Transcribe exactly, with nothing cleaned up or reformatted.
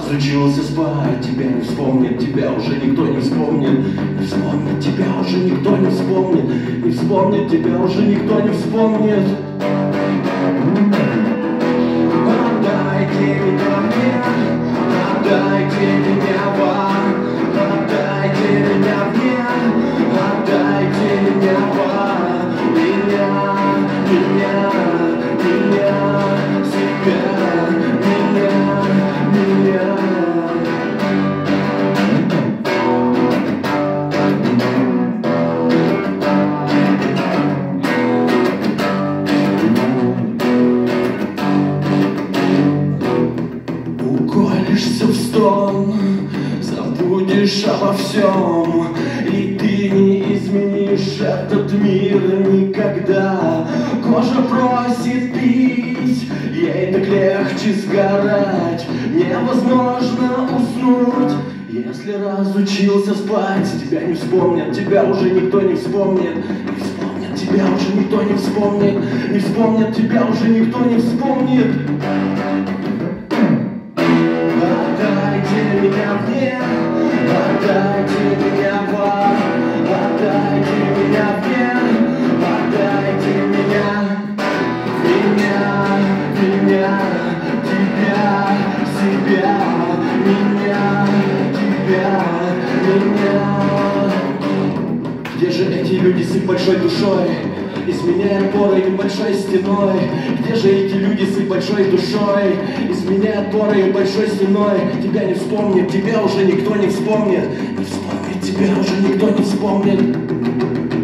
разучился спать, тебя не вспомнит, тебя уже никто не вспомнит. Не вспомнит, тебя уже никто не вспомнит. Не вспомнит, тебя уже никто не вспомнит. Отдайте меня мне, отдайте меня вам, отдайте меня мне, отдайте меня вам, меня, меня, меня, себя, меня, меня. Уколешься в стон, забудешь обо всем, и ты не изменишь этот мир никогда. Кожа просит пить, ей так легче сгорать. Невозможно уснуть, если разучился спать. Тебя не вспомнят, тебя уже никто не вспомнит. Не вспомнят, тебя уже никто не вспомнит. Не вспомнят, тебя уже никто не вспомнит. Отдайте меня мне, отдайте меня вам, отдайте меня мне, отдайте меня, меня, меня, тебя, себя, меня, тебя, меня. Где же эти люди с их большой душой, изменяя порой небольшой стеной? Где же эти люди с их большой душой, изменяя порой большой стеной? Тебя не вспомнит, тебя уже никто не вспомнит. Не вспомнит, тебя уже никто не вспомнит.